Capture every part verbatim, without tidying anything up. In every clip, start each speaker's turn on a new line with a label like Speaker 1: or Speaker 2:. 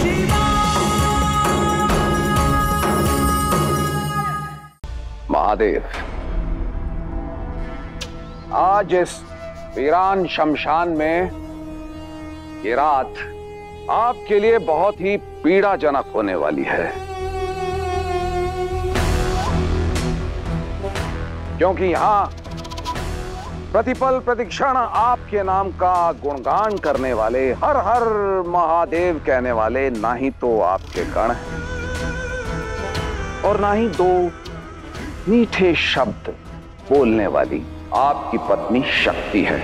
Speaker 1: महादेव, आज इस वीरान शमशान में ये रात आपके लिए बहुत ही पीड़ाजनक होने वाली है, क्योंकि यहां प्रतिपल प्रतिक्षण आपके नाम का गुणगान करने वाले, हर हर महादेव कहने वाले ना ही तो आपके गण हैं और ना ही दो मीठे शब्द बोलने वाली आपकी पत्नी शक्ति है,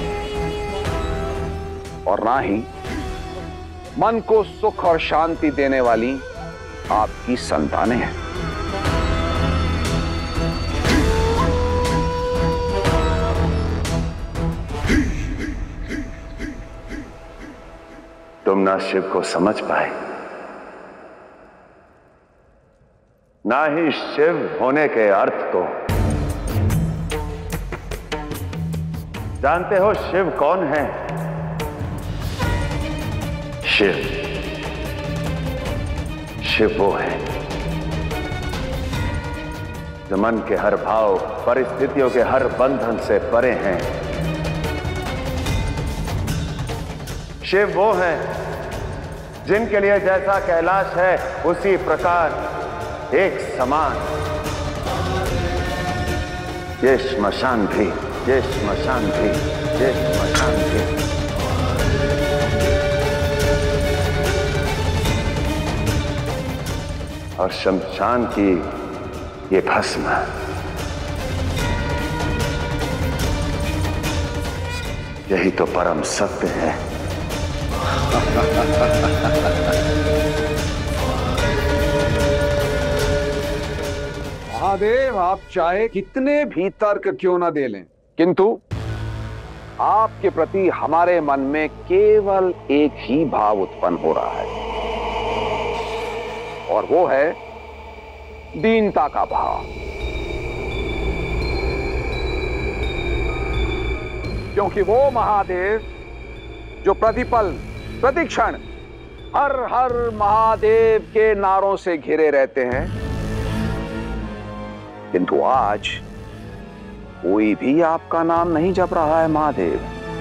Speaker 1: और ना ही मन को सुख और शांति देने वाली आपकी संतानें हैं।
Speaker 2: तुम ना शिव को समझ पाए, ना ही शिव होने के अर्थ को जानते हो। शिव कौन है? शिव शिव वो है जो मन के हर भाव, परिस्थितियों के हर बंधन से परे हैं। शिव वो है जिनके लिए जैसा कैलाश है उसी प्रकार एक समान ये श्मशान भी, ये श्मशान भी, ये श्मशान भी। और शमशान की ये भस्म यही तो परम सत्य है।
Speaker 1: महादेव, आप चाहे कितने भी तर्क क्यों ना दे लें, किंतु आपके प्रति हमारे मन में केवल एक ही भाव उत्पन्न हो रहा है, और वो है दीनता का भाव। क्योंकि वो महादेव जो प्रतिपल प्रतिक्षण हर हर महादेव के नारों से घिरे रहते हैं, किंतु आज कोई भी आपका नाम नहीं जप रहा है महादेव।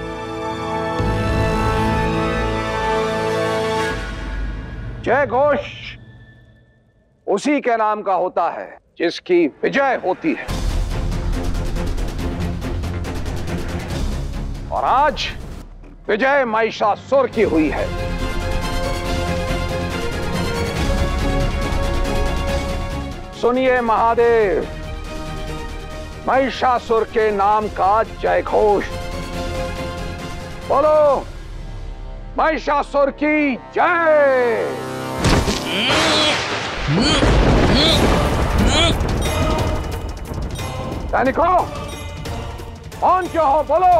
Speaker 1: जय घोष उसी के नाम का होता है जिसकी विजय होती है, और आज विजय महिषासुर की हुई है। सुनिए महादेव, महिषासुर के नाम का जय घोष बोलो, महिषासुर की जय। सैनिकों, कौन क्यों हो बोलो।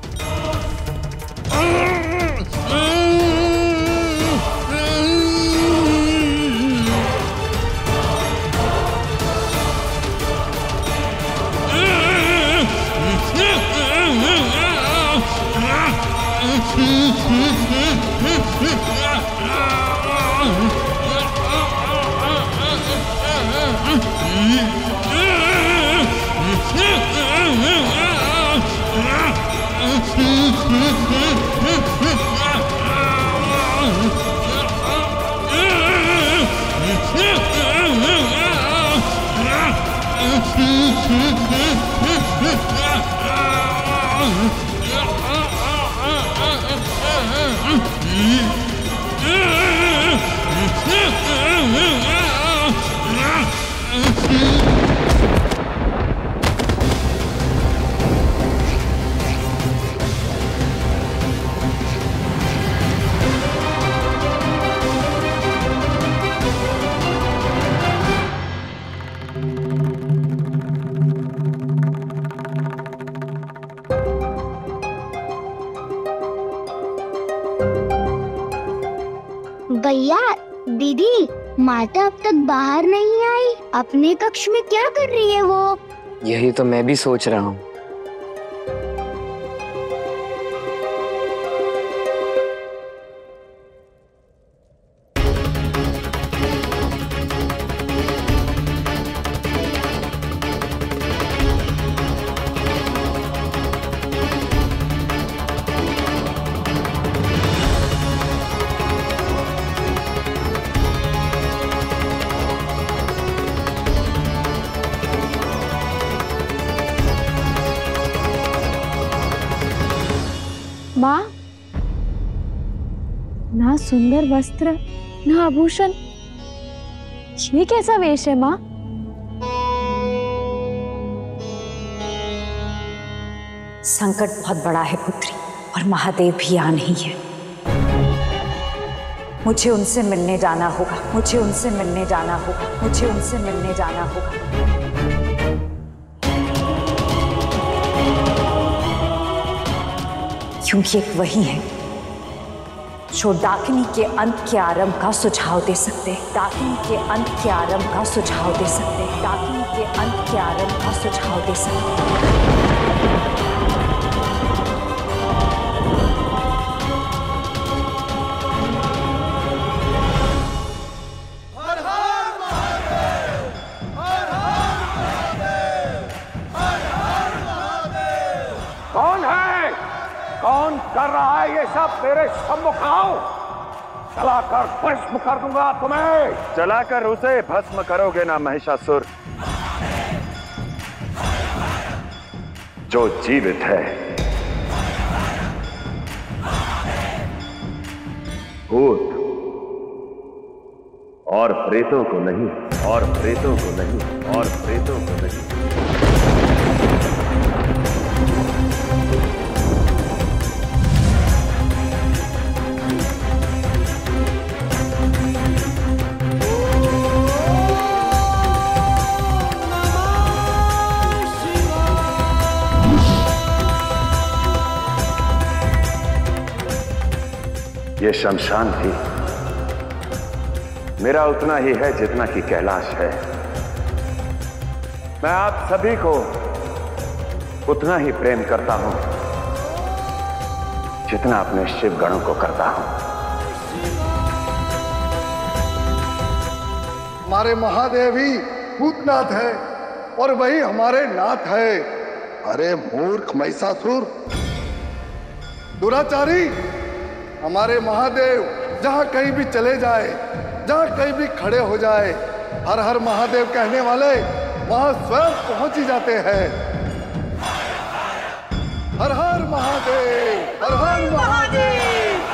Speaker 3: भैया, दीदी, माता अब तक बाहर नहीं आई। अपने कक्ष में क्या कर रही है वो?
Speaker 4: यही तो मैं भी सोच रहा हूँ।
Speaker 5: ना सुंदर वस्त्र, ना आभूषण, ये कैसा वेश है माँ?
Speaker 6: संकट बहुत बड़ा है पुत्री, और महादेव भी यहाँ नहीं है। मुझे उनसे मिलने जाना होगा, मुझे उनसे मिलने जाना होगा, मुझे उनसे मिलने जाना होगा। क्योंकि एक वही है जो डाकिनी के अंत के आरंभ का सुझाव दे सकते हैं, डाकिनी के अंत के आरंभ का सुझाव दे सकते हैं, डाकिनी के अंत के आरंभ का सुझाव दे सकते हैं।
Speaker 1: कौन कर रहा है ये सब? मेरे सम्मुख आओ, जलाकर भस्म कर दूंगा तुम्हें।
Speaker 2: जलाकर उसे भस्म करोगे ना महिषासुर, जो जीवित है। भूत और प्रेतों को नहीं, और प्रेतों को नहीं, और प्रेतों को नहीं। ये शमशान भी मेरा उतना ही है जितना कि कैलाश है। मैं आप सभी को उतना ही प्रेम करता हूं जितना अपने शिव गणों को करता हूं।
Speaker 7: हमारे महादेव ही भूतनाथ है और वही हमारे नाथ है। अरे मूर्ख महिषासुर, दुराचारी, हमारे महादेव जहां कहीं भी चले जाए, जहां कहीं भी खड़े हो जाए, हर हर महादेव कहने वाले वहां स्वयं पहुंच ही जाते हैं। हर हर महादेव, हर हर महादेव।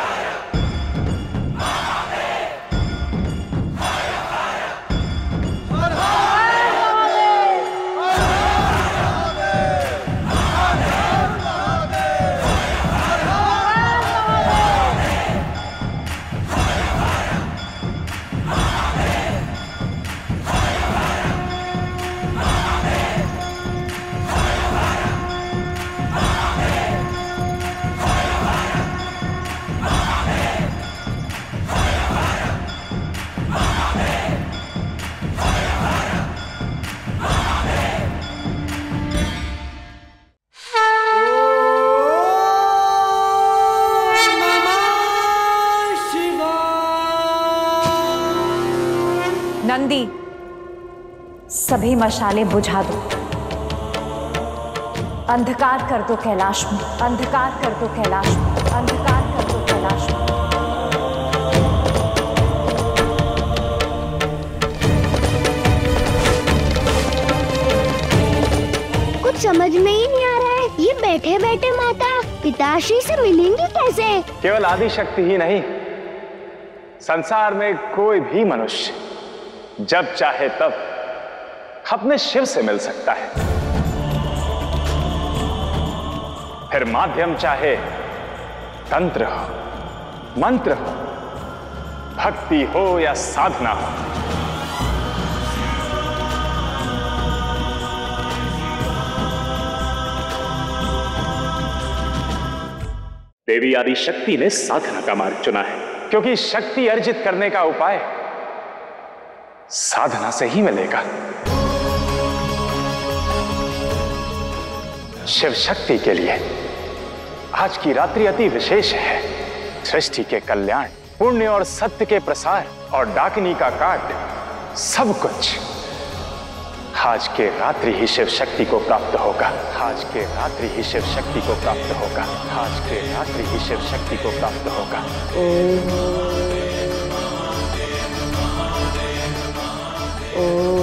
Speaker 6: नंदी, सभी मशाले बुझा दो, अंधकार कर दो कैलाश में, अंधकार कर दो कैलाश में, अंधकार कर दो कैलाश में।
Speaker 3: कुछ समझ में ही नहीं आ रहा है, ये बैठे बैठे माता पिताश्री से मिलेंगी कैसे?
Speaker 8: केवल आदि शक्ति ही नहीं, संसार में कोई भी मनुष्य जब चाहे तब अपने शिव से मिल सकता है। फिर माध्यम चाहे तंत्र हो, मंत्र हो, भक्ति हो या साधना हो। देवी आदि शक्ति ने साधना का मार्ग चुना है, क्योंकि शक्ति अर्जित करने का उपाय साधना से ही मिलेगा। शिव शक्ति के लिए आज की रात्रि अति विशेष है। सृष्टि के कल्याण, पुण्य और सत्य के प्रसार और डाकिनी का काट, सब कुछ आज के रात्रि ही शिव शक्ति को प्राप्त होगा। आज के रात्रि ही शिव शक्ति को प्राप्त होगा। आज के रात्रि ही शिव शक्ति को प्राप्त होगा।
Speaker 5: ओ